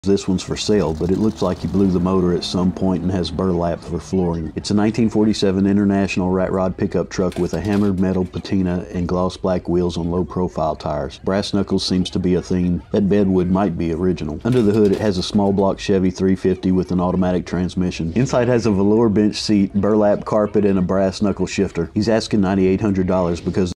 This one's for sale, but it looks like he blew the motor at some point and has burlap for flooring. It's a 1947 International rat rod pickup truck with a hammered metal patina and gloss black wheels on low profile tires. Brass knuckles seems to be a theme. That bedwood might be original. Under the hood it has a small block Chevy 350 with an automatic transmission. Inside has a velour bench seat, burlap carpet, and a brass knuckle shifter. He's asking $9,800 because